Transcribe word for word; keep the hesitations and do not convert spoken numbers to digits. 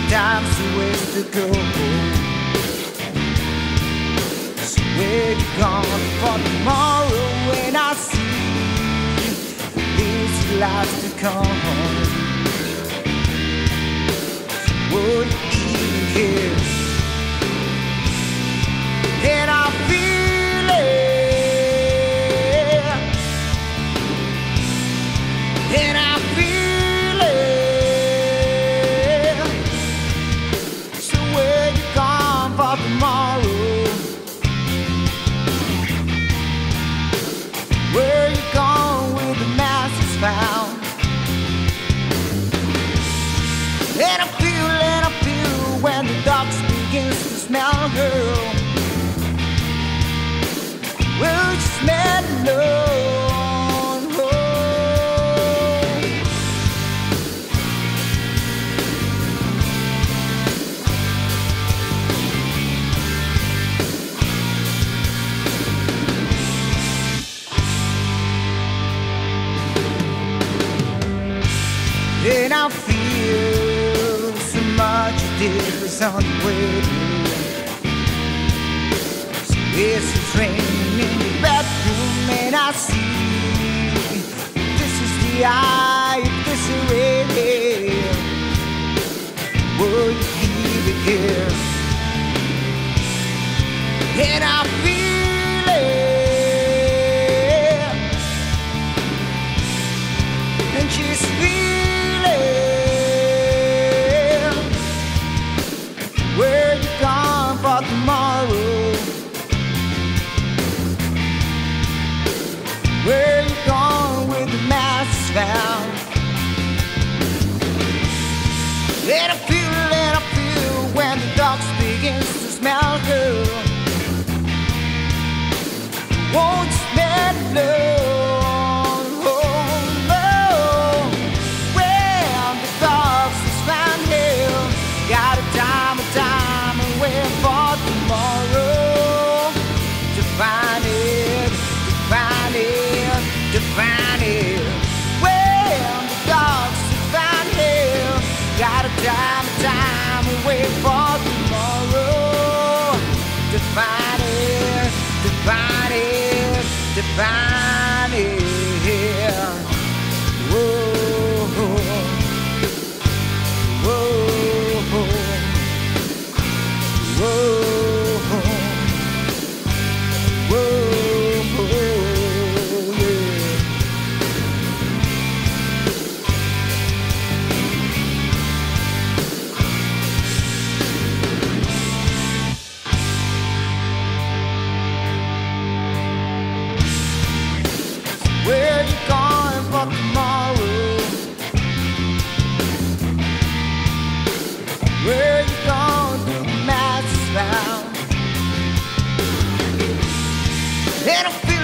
time's a ways to go. So where you gone for tomorrow when I see this life to come? So would you even care? And I feel it, and I feel it. So where you gone for tomorrow? Where you gone with the masses found? And I feel, and I feel when the dark begins to smell, girl. Will you smell alone? Oh. And I feel so much difference on the way. So it's raining in the bedroom, and I see this is the eye, this is real. Would you even care? And I feel it, and she's feeling. Where you gone for tomorrow? Where you gone with the masses found? And I feel, and I feel when the dark begins to smell, girl. Won't you smell alone? Oh, no. When the dark is found here, got a time, a time, and wait for tomorrow to find it, to find it. To find it. When the dogs are found here, got a time, a time, and wait for tomorrow to find it, to find it, to find it. Whoa, whoa, whoa, whoa. Where you going for tomorrow? Where you going to the masses found? And I feel